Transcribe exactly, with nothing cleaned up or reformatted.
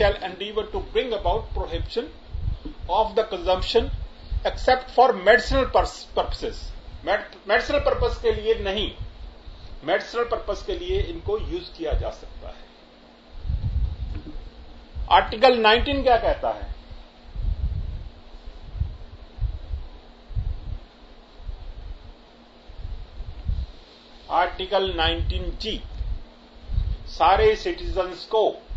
shall endeavor to bring about prohibition of the consumption except for medicinal purposes. Medicinal purpose के लिए नहीं, medicinal purpose के लिए इनको यूज किया जा सकता है। आर्टिकल नाइनटीन क्या कहता है? आर्टिकल नाइनटीन जी सारे सिटीजन्स को